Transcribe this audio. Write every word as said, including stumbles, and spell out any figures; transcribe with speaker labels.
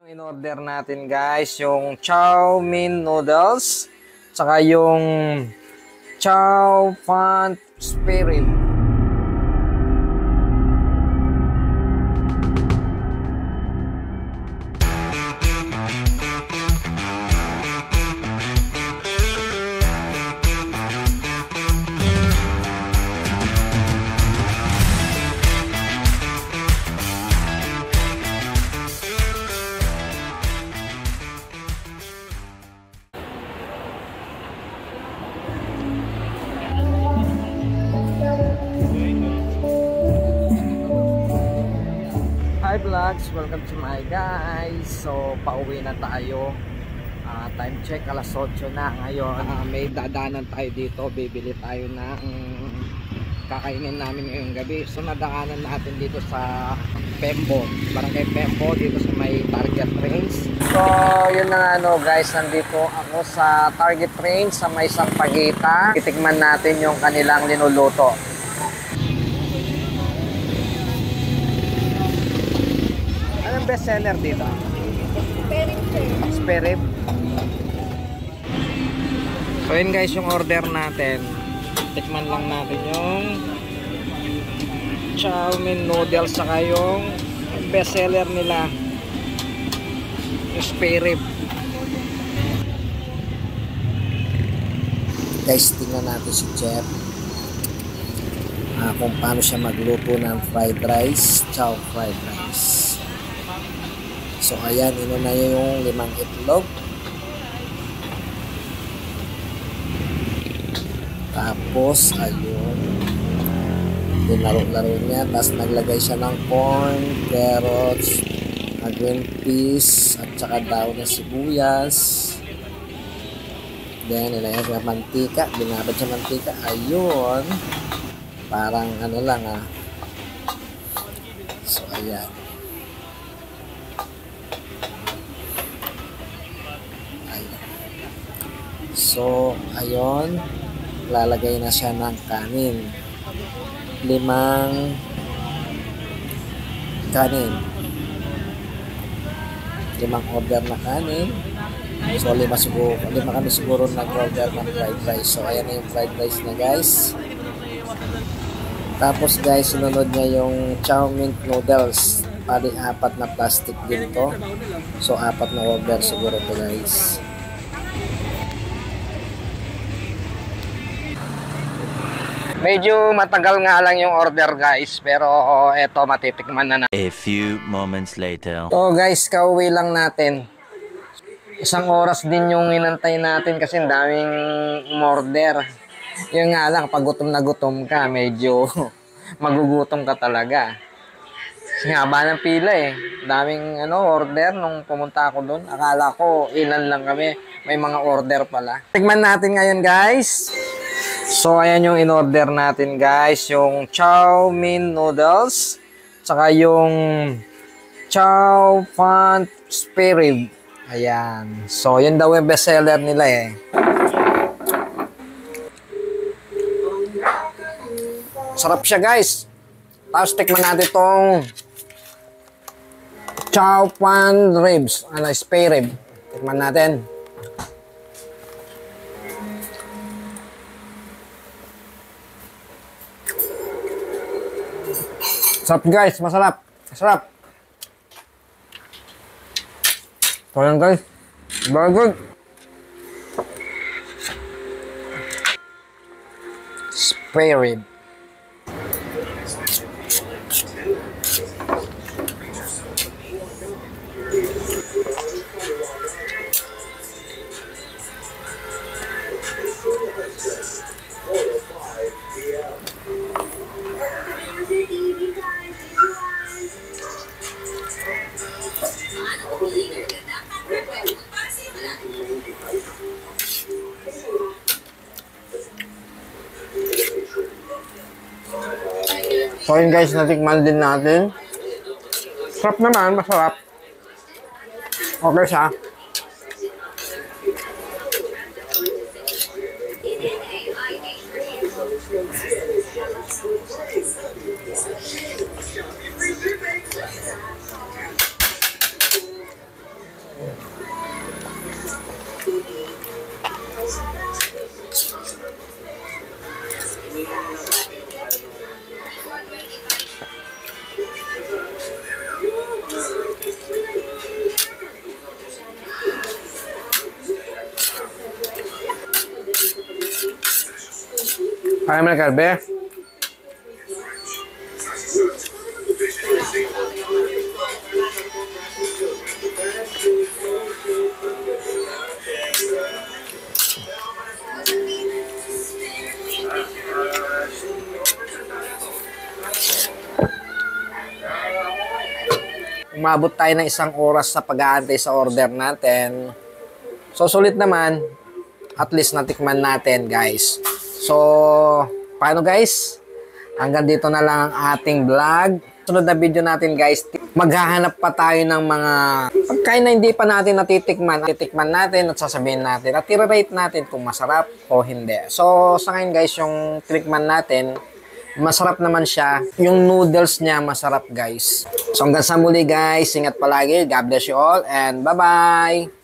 Speaker 1: In order natin guys, yung chow mein noodles, saka yung chow fan spirit. Hi vlogs, welcome to my guys. So pauwi na tayo, uh, time check alas otso na ngayon. uh, May dadaanan tayo dito, bibili tayo ng kakainin namin ngayong gabi. So nadaanan natin dito sa Pembo, Barangay Pembo, dito sa may Target Range. So yun na ano guys, nandito ako sa Target Range sa may Sampaguita. Titikman natin yung kanilang linuluto. Best seller dito? Spare rib. So yun guys yung order natin. Tikman lang natin yung chow mein noodles saka yung best seller nila, yung spare rib. Guys, tingnan natin si Chef uh, kung paano siya magluto ng fried rice, chow fried rice. So ayan, inuna niya yung limang itlog. Tapos ayun, dinaro-laro niya. Tapos naglagay siya ng corn, carrots, green peas, at saka daw na sibuyas. Then nilagay siya mantika, binabad siya mantika. Ayun, parang ano lang ah. So ayan. So, ayun, lalagay na siya ng kanin. Limang kanin. Limang order na kanin. So, lima, siguro, lima kami siguro nag-order ng fried rice. So, ayan na yung fried rice na guys. Tapos guys, sunod niya yung chow mein noodles. Pali apat na plastic din to. So, apat na order siguro to guys. Medyo matagal nga lang yung order guys, pero eto matitikman na na.
Speaker 2: A few moments later.
Speaker 1: So guys, kauwi lang natin. Isang oras din yung inantay natin kasi daming order. Yung nga lang, pag gutom na gutom ka, medyo magugutom ka talaga. Kasi nga ba ng pila eh. Daming ano, order nung pumunta ako doon. Akala ko ilan lang kami, may mga order pala. Tignan natin ngayon guys. So ayan yung in-order natin guys, yung chow mein noodles, saka yung chow fan spare rib. Ayan. So yun daw yung best seller nila eh. Sarap siya guys. Tapos tikman natin tong chow fan ribs, ano, spare rib. Tikman natin. Sarap guys, masarap. Masarap. So yan guys. Very good. Spare rib. So yun guys, natikman din natin. Sarap naman, masarap. Okay siya. Kaya mo na, Kalbe? Umabot tayo ng isang oras sa pag-aantay sa order natin. So, sulit naman. At least natikman natin, guys. So, paano guys? Hanggang dito na lang ang ating vlog. Sunod na video natin, guys. Maghahanap pa tayo ng mga pagkain na hindi pa natin natitikman. Titikman natin at sasabihin natin. At i-rate natin kung masarap o hindi. So, sa ngayon, guys, yung tinikman natin, masarap naman siya. Yung noodles niya, masarap, guys. So, hanggang sa muli, guys. Ingat palagi. God bless you all. And bye-bye!